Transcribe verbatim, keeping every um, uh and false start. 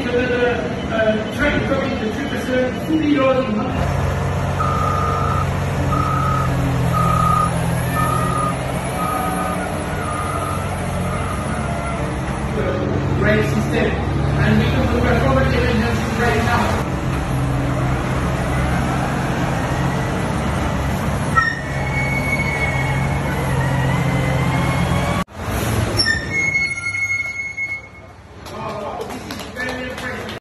这个呃全国民的这个是福利要什么？ Great system, and we can look at poverty and right now.